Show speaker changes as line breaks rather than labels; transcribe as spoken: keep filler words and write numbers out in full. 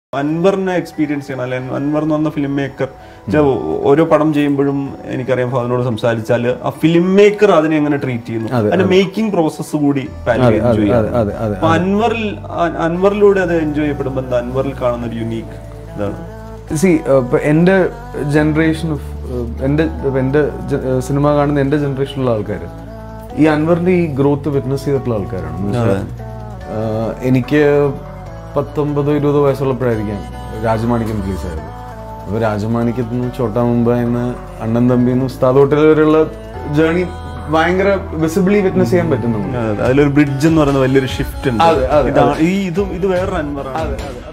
Anwar experience Anwar on the filmmaker. Odo Padam Jambum, any Karam Fano, some Salichal, a filmmaker other than a treaty, and a making process would be Anwar Anwar load the enjoyable, but the Anwar Khan unique.
See, end generation of end cinema garden, end generation of Alcar. This Anwar growth witness the Alcar. Enike പത്തൊമ്പത് ഇരുപത് വയസ്സുള്ളപ്പോഴായിരിക്കാം Rajamanikyam release ആയത്. അപ്പോൾ രാജമാണിക്യത്തിൽ ചോട്ടാ മുംബൈന്ന് അണ്ണൻ തമ്പിന്ന് ഉസ്താദ് hotel വരെയുള്ള journey ഭയങ്കര visibly witness ചെയ്യാൻ പറ്റുന്നുണ്ട്.
അതിലൊരു ബ്രിഡ്ജ് എന്ന് പറയുന്ന വലിയൊരു ഷിഫ്റ്റ് ഉണ്ട്. ഇത് വേറൊരു അൻവറാണ്.